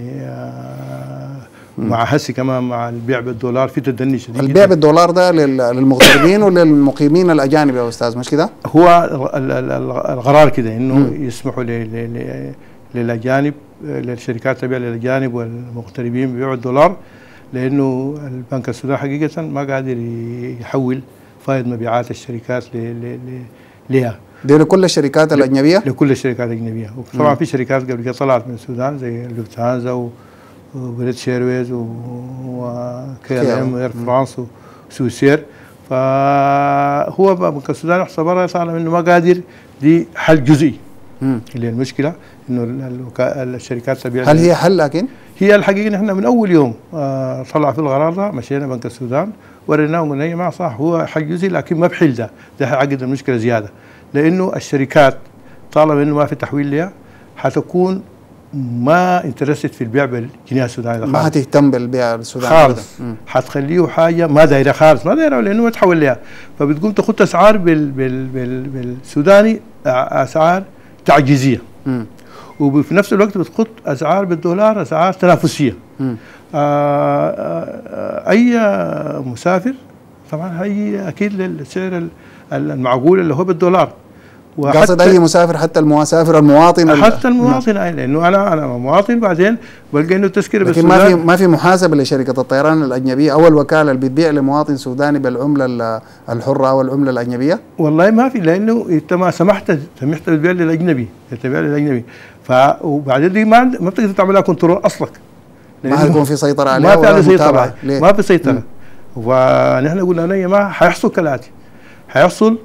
مع هسي كمان مع البيع بالدولار في تدني شديد. البيع بالدولار ده للمغتربين وللمقيمين الاجانب يا استاذ مش كده؟ هو القرار كده انه يسمحوا للاجانب، للشركات تبيع للاجانب والمغتربين بيبيعوا الدولار، لانه البنك السوداني حقيقه ما قادر يحول فائض مبيعات الشركات لها. دي لكل الشركات الاجنبيه؟ لكل الشركات الاجنبيه، وطبعا في شركات قبل كده طلعت من السودان زي لوفتهانزا وبريتش ايرويز وكي ال ام اير فرانس وسويسير. فهو بنك السودان اعتبرها صار انه ما قادر دي حل جزئي مم. اللي هي المشكله انه الوكا- الشركات تبيع. هل هي حل لكن؟ هي الحقيقه نحن من اول يوم آه طلع في القرار ده مشينا بنك السودان وريناهم قلنا يا جماعه صح هو حل جزئي لكن ما بحل ده، ده حيعقد المشكله زياده، لانه الشركات طالما انه ما في تحويل لها حتكون ما انترست في البيع بالجنيه السوداني ده ما خالص. هتهتم بالبيع السوداني خالص أبداً. مم. حتخليه حاجه ما دايره خالص، ما دايره لانه ما تحول لها، فبتقوم تخط اسعار بال بال بال بالسوداني اسعار تعجيزيه، مم. وفي نفس الوقت بتخط اسعار بالدولار اسعار تنافسيه. مم. آه آه اي مسافر طبعا هي اكيد للسعر ال- المعقول اللي هو بالدولار. قصد اي مسافر حتى المسافر المواطن ال- حتى المواطن أي، لانه انا انا مواطن بعدين بلقى انه التذكره لكن ما في بالسودان ما في محاسبه لشركه الطيران الاجنبيه او الوكاله اللي بتبيع لمواطن سوداني بالعمله ال- الحره او العمله الاجنبيه. والله ما في، لانه انت ما سمحت سمحت بالبيع للاجنبي، البيع للاجنبي، ف وبعدين دي ما عند- ما بتقدر تعملها كنترول اصلك، ما لأنه حيكون في سيطره عليها ما في ولا على متابعه. سيطره، ليه؟ ما في سيطره. مم. ونحن قلنا لهم يا جماعه حيحصل كالاتي، حيحصل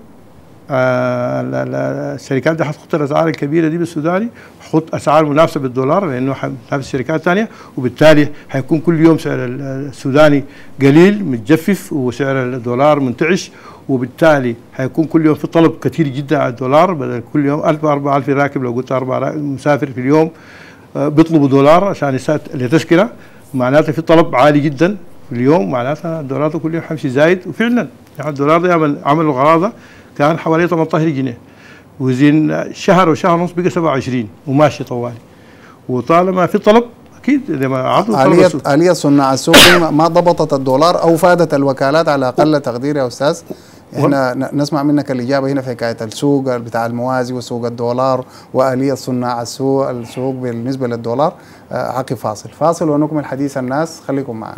آه لا- لا- الشركات دي حتحط الاسعار الكبيره دي بالسوداني، حط اسعار منافسه بالدولار لانه حتنافس شركات ثانيه، وبالتالي حيكون كل يوم سعر ال- السوداني قليل متجفف وسعر الدولار منتعش، وبالتالي حيكون كل يوم في طلب كثير جدا على الدولار، بدل كل يوم ألف أربعة ألف راكب لو قلت أربعة مسافر في اليوم آه بيطلبوا دولار عشان يسات لتذكره، معناته في طلب عالي جدا في اليوم، معناتها الدولار ده كل يوم حيمشي زايد، وفعلا يعني الدولار ده عمل عمل القرار ده كان حوالي ثمانية عشر جنيه، وزين شهر وشهر ونص بقى سبعة وعشرين وماشي طوالي، وطالما في طلب اكيد لما عطوا طلب آلية السوق. آلية صناع السوق دي ما- ما ضبطت الدولار او فادت الوكالات على اقل تقدير يا استاذ. احنا ن- نسمع منك الاجابه هنا في حكايه السوق بتاع الموازي وسوق الدولار واليه صناع السوق السوق بالنسبه للدولار. آه، عقب فاصل فاصل ونكمل حديث الناس، خليكم معنا.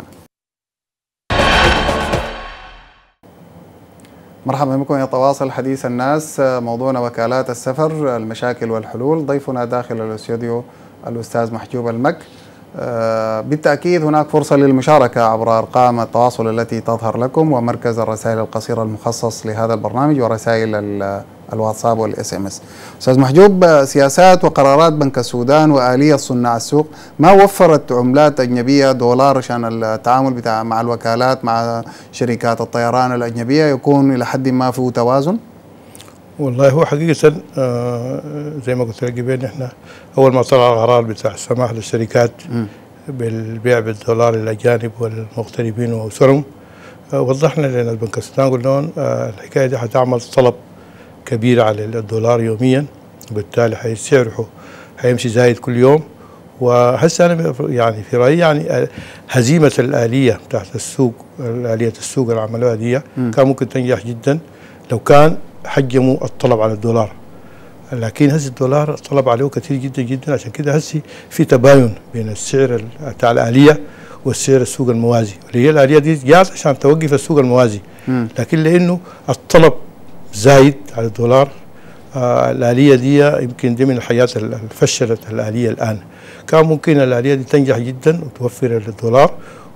مرحبا بكم، يتواصل حديث الناس. موضوعنا وكالات السفر، المشاكل والحلول. ضيفنا داخل الاستوديو الأستاذ محجوب المك. آه، بالتأكيد هناك فرصة للمشاركة عبر أرقام التواصل التي تظهر لكم ومركز الرسائل القصيرة المخصص لهذا البرنامج ورسائل ال- الواتساب والاس ام اس. استاذ محجوب، سياسات وقرارات بنك السودان وآلية صناع السوق ما وفرت عملات أجنبية دولار عشان التعامل بتاع مع الوكالات مع شركات الطيران الأجنبية يكون إلى حد ما فيه توازن؟ والله هو حقيقة آه زي ما قلت لك قبل، احنا أول ما طلع القرار بتاع السماح للشركات م. بالبيع بالدولار للأجانب والمغتربين وأسرهم، آه وضحنا لنا البنك السودان قلنا لهم آه الحكاية دي حتعمل طلب كبير على الدولار يوميا، وبالتالي حيسعره حيمشي زايد كل يوم. وهسه أنا يعني في رأيي يعني هزيمة الآلية بتاعت السوق، آلية السوق اللي عملوها دي كان ممكن تنجح جدا لو كان حجموا الطلب على الدولار، لكن هسه الدولار الطلب عليه كثير جدا جدا، عشان كده هسه في تباين بين السعر بتاع الآلية والسعر السوق الموازي، واللي هي الآلية دي جات عشان توقف السوق الموازي، م. لكن لأنه الطلب زايد على الدولار آه الآلية دي يمكن دي من الحاجات اللي فشلت الآلية الآن. كان ممكن الآلية دي تنجح جدا وتوفر للدولار،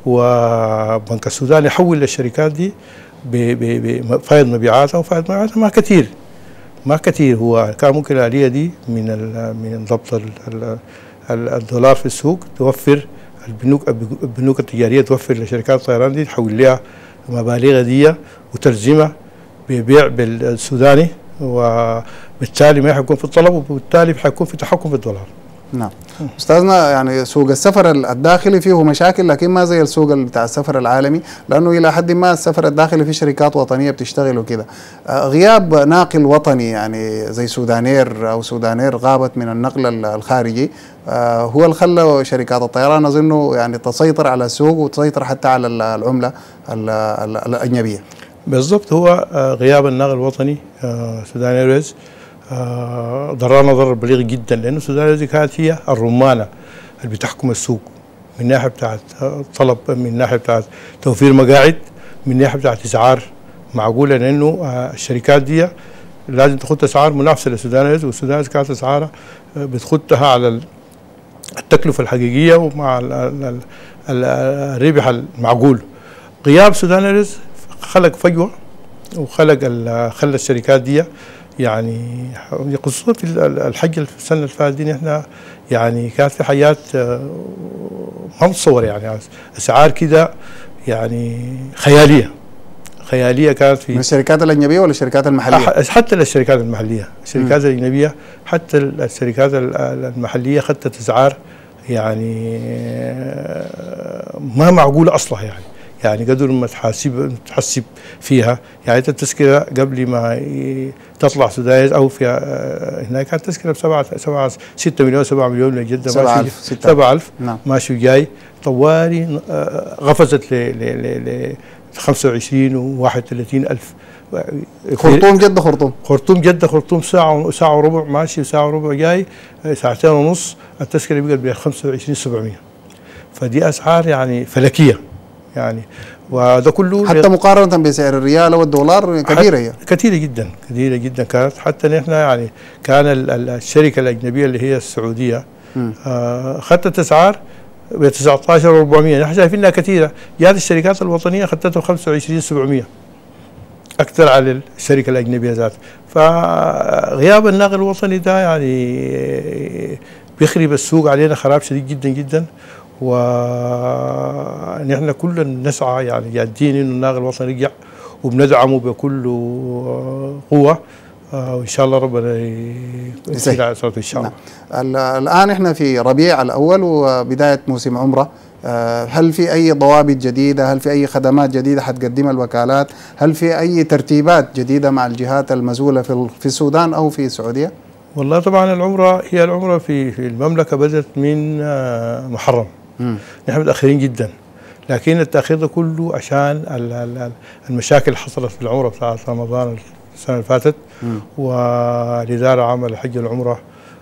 وبنك السودان يحول للشركات دي بفائض مبيعاتها، وفائض مبيعاتها ما كثير ما كثير هو كان ممكن الآلية دي من من ضبط الدولار في السوق توفر البنوك البنوك التجارية توفر لشركات الطيران دي تحول لها مبالغ دي وترجمها ببيع بالسوداني، وبالتالي ما حيكون في الطلب، وبالتالي حيكون في تحكم في الدولار. نعم استاذنا، يعني سوق السفر الداخلي فيه مشاكل لكن ما زي السوق بتاع السفر العالمي، لانه الى حد ما السفر الداخلي في شركات وطنيه بتشتغل وكده. غياب ناقل وطني يعني زي سودانير او سودانير غابت من النقل الخارجي هو اللي خلى شركات الطيران اظنه يعني تسيطر على السوق وتسيطر حتى على العمله الاجنبيه. بالضبط، هو غياب النقل الوطني سودان ايرويز آه ضررنا ضرر بليغ جدا، لانه السودان ايرويز كانت هي الرمانه اللي بتحكم السوق من ناحيه بتاعت طلب، من ناحيه بتاعت توفير مقاعد، من ناحيه بتاعت اسعار معقوله، لانه آه الشركات دي لازم تخط اسعار منافسه للسودان ايرويز، والسودان ايرويز كانت اسعارها بتخطها على التكلفه الحقيقيه ومع الربح المعقول. غياب سودان ايرويز خلق فجوه وخلق خلى الشركات دي يعني خصوصا في الحج السنه اللي فاتت دي احنا يعني كانت في حاجات ما متصوره، يعني اسعار كده يعني خياليه خياليه كانت في من الشركات الاجنبيه ولا الشركات المحليه؟ حتى الشركات المحليه، الشركات م. الاجنبيه حتى الشركات المحليه اخذت اسعار يعني ما معقوله اصلا، يعني يعني قدر ما تحاسب تحسب فيها، يعني انت التذكره قبل ما تطلع سدايس او في هناك كانت تذكره بسبعه سبعه ستة مليون سبعة مليون لجده سبعة ألف سبعة ألف نعم. ماشي وجاي طوالي غفزت ل ل خمسة وعشرين وواحد وثلاثين ألف. خرطوم جدة خرطوم خرطوم جدة خرطوم ساعة ساعة وربع ماشي وساعة وربع جاي ساعتين ونص، التذكرة بقت ب خمسة وعشرين سبعمية، فدي أسعار يعني فلكية يعني، وده كله حتى مقارنة بسعر الريال والدولار كبيرة هي كثيرة جدا كثيرة جدا كانت. حتى نحن يعني كان الشركة الأجنبية اللي هي السعودية أخذت أسعار ب تسعة عشر وأربعمية، نحن شايفينها كثيرة. جات الشركات الوطنية أخذتها ب خمسة وعشرين سبعمية أكثر على الشركة الأجنبية ذات. فغياب الناقل الوطني ده يعني بيخرب السوق علينا خراب شديد جدا جدا، ونحن كلنا نسعى يعني جادين إنه الناقل الوطني يرجع وبندعمه بكل قوة، وإن شاء الله ربنا يسهل على صوته إن شاء الله. الآن إحنا في ربيع الأول وبداية موسم عمرة، هل في أي ضوابط جديدة؟ هل في أي خدمات جديدة حتقدمها الوكالات؟ هل في أي ترتيبات جديدة مع الجهات المسؤولة في في السودان أو في السعودية؟ والله طبعا العمرة هي العمرة في في المملكة بدأت من محرم، نحن متأخرين جدا، لكن التأخير ده كله عشان المشاكل اللي حصلت في العمرة بتاعت رمضان السنة اللي فاتت، والإدارة عمل الحج والعمرة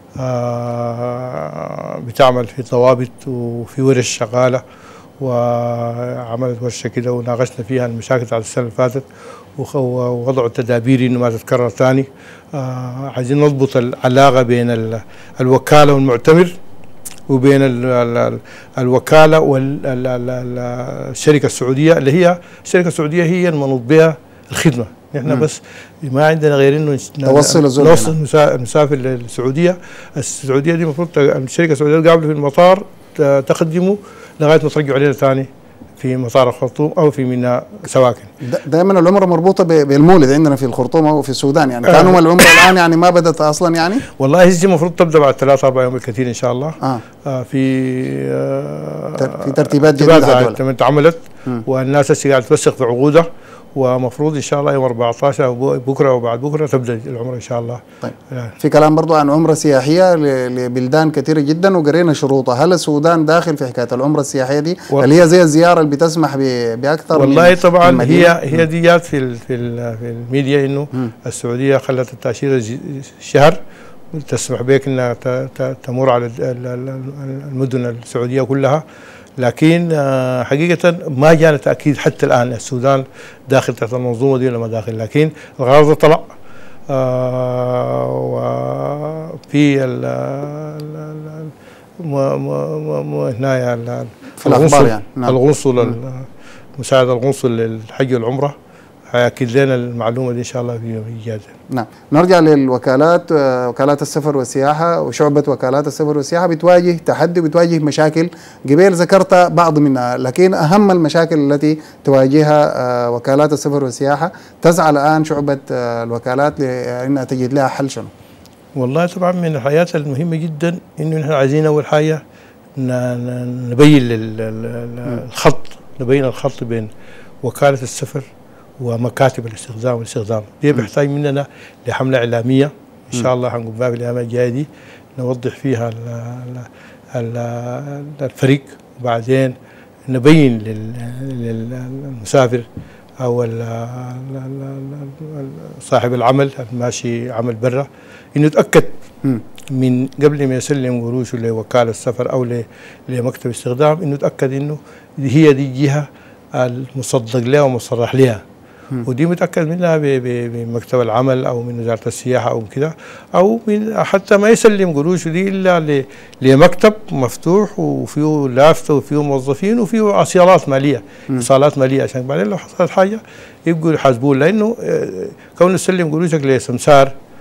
آه بتعمل في ضوابط وفي ورش شغالة، وعملت ورشة كده وناقشنا فيها المشاكل بتاعت السنة اللي فاتت، ووضعوا التدابير إنه ما تتكرر ثاني. آه عايزين نضبط العلاقة بين الوكالة والمعتمر وبين ال ال الوكالة والشركة السعودية، اللي هي الشركة السعودية هي المنوط بها الخدمة. نحن مم. بس ما عندنا غير انه نوصل الزول نوصل المسافر للسعوديه. السعوديه دي المفروض الشركه السعوديه تقابله في المطار تخدمه لغايه ما ترجعوا علينا ثاني في مطار الخرطوم او في ميناء سواكن. دائما العمره مربوطه بالمولد عندنا في الخرطوم او في السودان، يعني كانوا آه. العمره الان يعني ما بدات اصلا يعني؟ والله هي المفروض تبدا بعد ثلاث اربع يوم بالكثير ان شاء الله. آه. آه في آه في ترتيبات جديده اتعملت، والناس هسه قاعده توثق في عقودها، ومفروض ان شاء الله يوم أربعة عشر او بكره او بعد بكره تبدا العمره ان شاء الله. طيب يعني. في كلام برضو عن عمره سياحيه لبلدان كثيره جدا وقرينا شروطها، هل السودان داخل في حكايه العمره السياحيه دي؟ و... هل هي زي الزياره اللي بتسمح باكثر؟ والله من طبعا من هي هي دي جات في ال في, ال في الميديا انه م. السعوديه خلت التاشيره شهر تسمح بك انها تمر على المدن السعوديه كلها، لكن حقيقة ما جانا تأكيد حتى الآن السودان داخل تحت المنظومة دي ولا ما داخل، لكن القرار طلع وفي هنا في الأخبار يعني القنصل مساعد القنصل للحج والعمرة هيأكد لنا المعلومة دي إن شاء الله في إيجاز. نعم، نرجع للوكالات. وكالات السفر والسياحة وشعبة وكالات السفر والسياحة بتواجه تحدي وبتواجه مشاكل، قبل ذكرت بعض منها، لكن أهم المشاكل التي تواجهها وكالات السفر والسياحة تسعى الآن شعبة الوكالات لأنها تجد لها حل شنو؟ والله طبعا من الحاجات المهمة جدا إنه نحن عايزين أول حاجة نبين الخط نبين الخط بين وكالة السفر ومكاتب الاستخدام والاستخدام دي بيحتاج مننا لحملة إعلامية إن شاء الله هنقوم بها في الأيام الجاية دي، نوضح فيها ال ال الفريق، وبعدين نبين للمسافر أو صاحب العمل الماشي عمل برا إنه يتأكد من قبل ما يسلم قروشه لوكالة السفر أو لمكتب استخدام إنه يتأكد إنه هي دي جهة المصدق لها ومصرح لها، ودي متأكد منها بمكتب العمل أو من وزارة السياحة أو كده، أو من حتى ما يسلم قروشه دي إلا لمكتب مفتوح وفيه لافتة وفيه موظفين وفيه أصيالات مالية إيصالات مالية، عشان بعدين لو حصلت حاجة يبقوا يحاسبون، لأنه كون يسلم قروشك لسمسار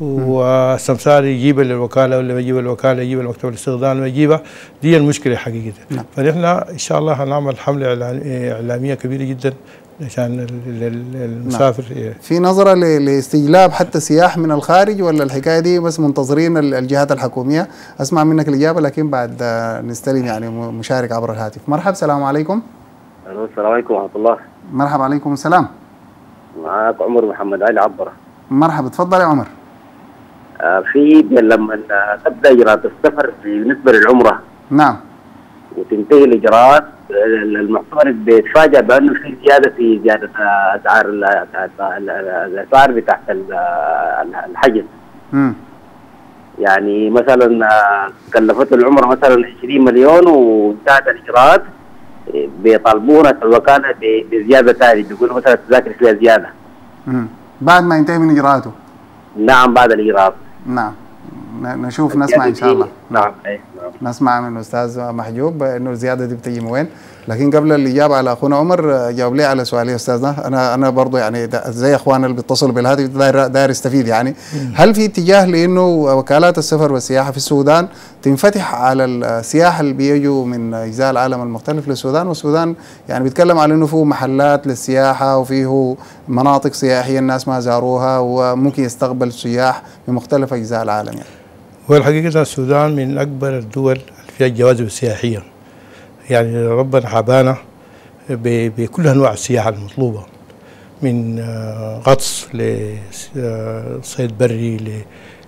والسمسار يجيبها للوكاله ولا ما يجيبها الوكاله يجيبها لمكتب الاستخدام ما يجيبها، دي المشكله حقيقه. نعم. فنحن ان شاء الله هنعمل حمله اعلاميه كبيره جدا عشان المسافر. نعم. في نظره لاستجلاب حتى سياح من الخارج، ولا الحكايه دي بس منتظرين الجهات الحكوميه؟ اسمع منك الاجابه لكن بعد نستلم يعني مشارك عبر الهاتف. مرحبا، السلام عليكم. السلام عليكم ورحمه الله. مرحبا، عليكم السلام. معك عمر محمد علي عبره. مرحبا، تفضل يا عمر. آه في لما تبدا اجراءات السفر بالنسبه للعمره. نعم. وتنتهي الاجراءات، المعتمر بيتفاجأ بانه في زياده في زياده اسعار الاسعار بتاعت الحجز. امم يعني مثلا كلفته العمره مثلا عشرين مليون وانتهت الاجراءات بيطالبونا الوكاله بزياده ثانيه، بيقولوا مثلا التذاكر فيها زياده. امم بعد ما ينتهي من اجراءاته. نعم بعد الاجراءات. نعم. نشوف نسمع ان شاء الله. نعم. ايه نعم. نسمع من الاستاذ محجوب انه الزياده دي بتجي من وين، لكن قبل الاجابه على اخونا عمر جاوب لي على سؤالي يا استاذنا. انا انا برضه يعني زي اخواننا اللي بيتصلوا بالهاتف داير داير يستفيد يعني. هل في اتجاه لانه وكالات السفر والسياحه في السودان تنفتح على السياح اللي بيجوا من اجزاء العالم المختلف للسودان؟ والسودان يعني بيتكلم على انه فيه محلات للسياحه وفيه مناطق سياحيه الناس ما زاروها وممكن يستقبل سياح من مختلف اجزاء العالم يعني. والحقيقة السودان من أكبر الدول اللي فيها الجواذب السياحية، يعني ربنا حبانا بكل أنواع السياحة المطلوبة، من غطس لصيد بري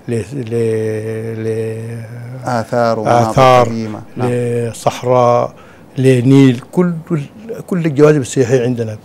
لآثار آثار لصحراء لنيل، كل كل الجواذب السياحية عندنا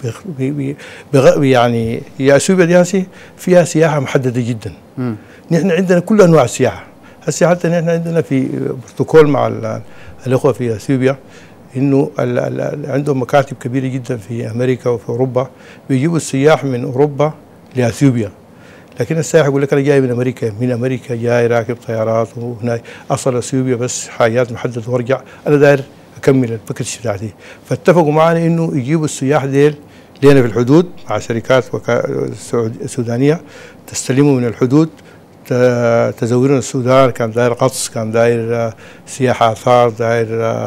يعني يا أثيوبيا دي فيها سياحة محددة جدا. م. نحن عندنا كل أنواع السياحة. هسه حتى نحن عندنا في بروتوكول مع الاخوه في اثيوبيا انه عندهم مكاتب كبيره جدا في امريكا وفي اوروبا، بيجيبوا السياح من اوروبا لاثيوبيا، لكن السائح يقول لك انا جاي من امريكا، من امريكا جاي راكب طيارات وهناك اصل اثيوبيا بس حاجات محدده وارجع، انا داير اكمل الباكج بتاعتي. فاتفقوا معنا انه يجيبوا السياح ديل لنا في الحدود مع شركات سودانيه تستلموا من الحدود، تزورنا السودان، كان داير غطس، كان داير سياحة آثار، داير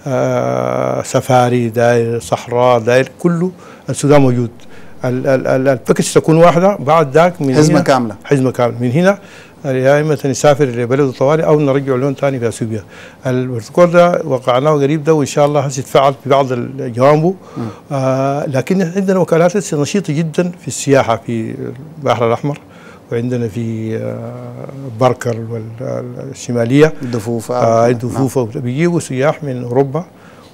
سفاري، داير صحراء، داير كله السودان موجود. الباكج تكون واحدة، بعد ذاك من حزمة كاملة حزمة كاملة من هنا يا إما نسافر لبلد الطوارئ أو نرجع لون ثاني في أثيوبيا. البروتوكول ده وقعناه قريب ده وإن شاء الله هيتفعل في بعض جوانبه. آه لكن عندنا وكالات نشيطة جدا في السياحة في البحر الأحمر، وعندنا في بركر والشماليه الدفوفه آه الدفوفه نعم. بيجيبوا سياح من اوروبا،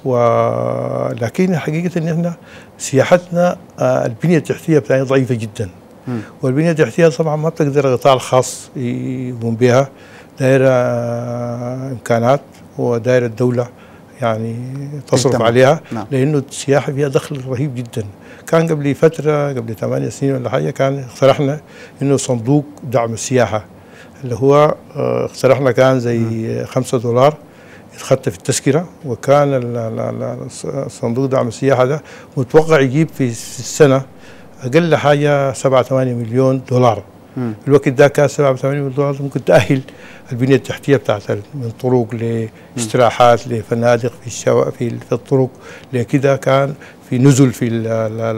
ولكن حقيقه ان احنا سياحتنا آه البنيه التحتيه بتاعتنا ضعيفه جدا. م. والبنيه التحتيه طبعا ما بتقدر القطاع الخاص يقوم بها، دايره آه امكانات ودايره الدوله يعني تصرف عليها. نعم. لانه السياحه فيها دخل رهيب جدا. كان قبل فتره قبل ثمانية سنين ولا حاجه كان اقترحنا انه صندوق دعم السياحه اللي هو اقترحنا كان زي خمسة دولار يتخطى في التذكره، وكان صندوق دعم السياحه ده متوقع يجيب في السنه اقل حاجه سبعة ثمانية مليون دولار. م. الوقت ده كان سبعة ثمانية مليون دولار ممكن تأهل البنية التحتية بتاعت من طرق لاستراحات لفنادق في الشوا في, في الطرق لكده، كان في نزل في ال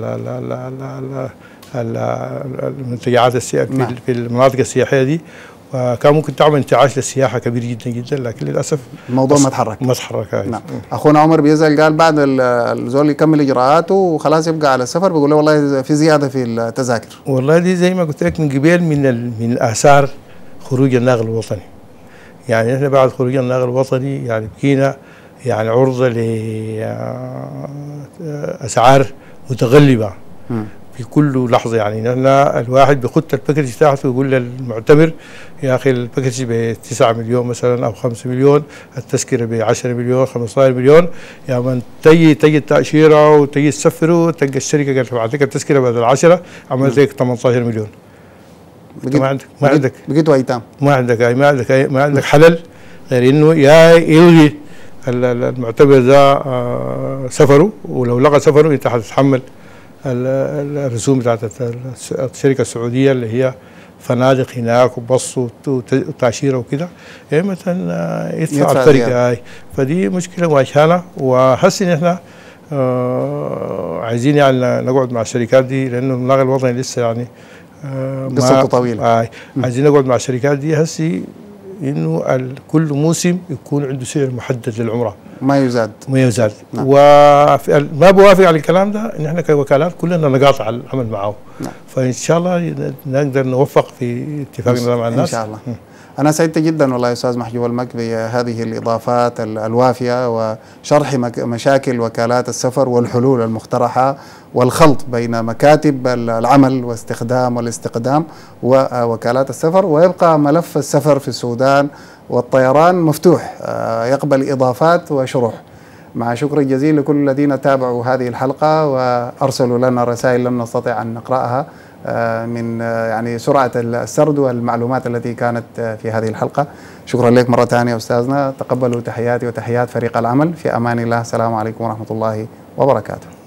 ال ال المنتجعات السياحية في المناطق السياحية دي، وكان ممكن تعمل انتعاش للسياحه كبير جدا جدا، لكن للاسف الموضوع ما تحرك ما تحرك. نعم. اخونا عمر بيسال قال بعد الزول يكمل اجراءاته وخلاص يبقى على السفر، بيقول له والله في زياده في التذاكر. والله دي زي ما قلت لك من قبل من من الاثار خروج الناقل الوطني. يعني احنا بعد خروج الناقل الوطني يعني بقينا يعني عرضه لاسعار متغلبه م. في كل لحظه. يعني نحن الواحد بيخط الباكج بتاعته ويقول للمعتمر يا اخي الباكج ب تسعة مليون مثلا او خمسة مليون، التذكره ب عشرة مليون خمسة عشر مليون، يا من تجي تجي التاشيره وتجي تسفره تلقى الشركه قالت تبعت لك التذكره بدل عشرة عملت لك ثمانية عشر مليون. ما عندك ما عندك بقيتوا ايتام، ما عندك ما عندك ما عندك حلل غير انه يا يلغي المعتمر ده سفره، ولو لغى سفره انت حتتحمل الرسوم بتاعت الشركه السعوديه اللي هي فنادق هناك وبص وتاشيره وكده، يا اما يدفع يدفع الفرق زيادة. هاي. فدي مشكله واجهانا، وحسن احنا آه عايزين يعني نقعد مع الشركات دي، لانه المبلغ الوطني لسه يعني آه قصته طويله. آه عايزين نقعد مع الشركات دي هسي، انه كل موسم يكون عنده سعر محدد للعمره، ما يزاد ما يزاد. نعم. وما بوافق على الكلام ده ان احنا كوكالات كلنا نقاطع العمل معه. نعم. فان شاء الله نقدر نوفق في اتفاقنا مع الناس ان شاء الله. م. أنا سعدت جدا والله يا أستاذ محجوب المك بهذه الإضافات الوافية وشرح مشاكل وكالات السفر والحلول المقترحة والخلط بين مكاتب العمل واستخدام والاستقدام ووكالات السفر، ويبقى ملف السفر في السودان والطيران مفتوح يقبل إضافات وشروح. مع شكر جزيل لكل الذين تابعوا هذه الحلقة وأرسلوا لنا رسائل لم نستطع أن نقرأها من يعني سرعة السرد والمعلومات التي كانت في هذه الحلقة. شكرا لك مرة ثانية أستاذنا، تقبلوا تحياتي وتحيات فريق العمل، في أمان الله، السلام عليكم ورحمة الله وبركاته.